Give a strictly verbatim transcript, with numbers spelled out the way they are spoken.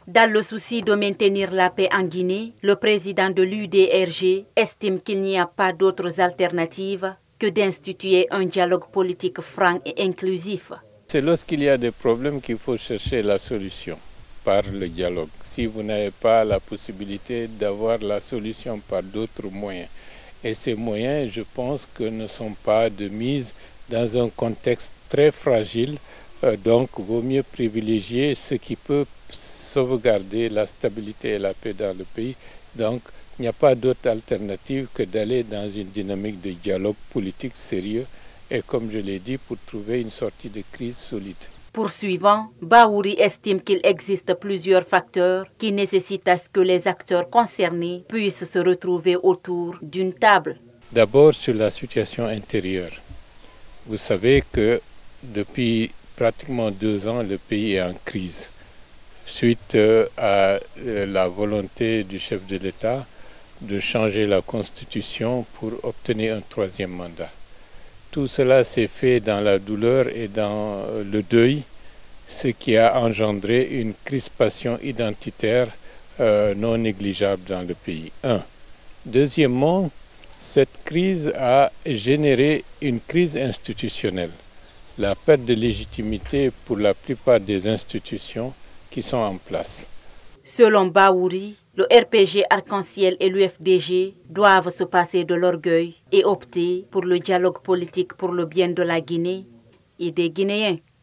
Dans le souci de maintenir la paix en Guinée, le président de l'U D R G estime qu'il n'y a pas d'autres alternatives que d'instituer un dialogue politique franc et inclusif. C'est lorsqu'il y a des problèmes qu'il faut chercher la solution par le dialogue. Si vous n'avez pas la possibilité d'avoir la solution par d'autres moyens. Et ces moyens, je pense que ne sont pas de mise dans un contexte très fragile. Euh, donc, il vaut mieux privilégier ce qui peut sauvegarder la stabilité et la paix dans le pays. Donc, il n'y a pas d'autre alternative que d'aller dans une dynamique de dialogue politique sérieux et, comme je l'ai dit, pour trouver une sortie de crise solide. Poursuivant, Bahouri estime qu'il existe plusieurs facteurs qui nécessitent à ce que les acteurs concernés puissent se retrouver autour d'une table. D'abord, sur la situation intérieure. Vous savez que depuis pratiquement deux ans, le pays est en crise. Suite à la volonté du chef de l'État de changer la Constitution pour obtenir un troisième mandat. Tout cela s'est fait dans la douleur et dans le deuil, ce qui a engendré une crispation identitaire euh, non négligeable dans le pays. Un. Deuxièmement, cette crise a généré une crise institutionnelle, la perte de légitimité pour la plupart des institutions qui sont en place. Selon Bahouri, le R P G Arc-en-Ciel et l'U F D G doivent se passer de l'orgueil et opter pour le dialogue politique pour le bien de la Guinée et des Guinéens.